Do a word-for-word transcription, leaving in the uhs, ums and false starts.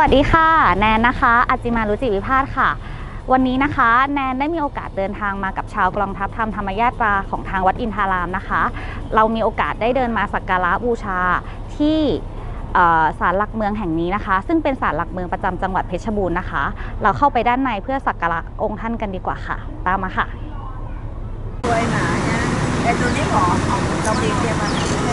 วัสดีค่ะแนนนะคะอัจจิมารุจิวิภาสค่ะวันนี้นะคะแนนได้มีโอกาสเดินทางมากับชาวกองทัพธรรมธรรมยาตราของทางวัดอินทารามนะคะเรามีโอกาสได้เดินมาสักการะบูชาที่ศาลหลักเมืองแห่งนี้นะคะซึ่งเป็นศาลหลักเมืองประจำจังหวัดเพชรบูรณ์นะคะเราเข้าไปด้านในเพื่อสักการะองค์ท่านกันดีกว่าค่ะตามมาค่ะสวยหนาเนี่ยไอ้ตัวนี้หอมเราเรียกเรียกมา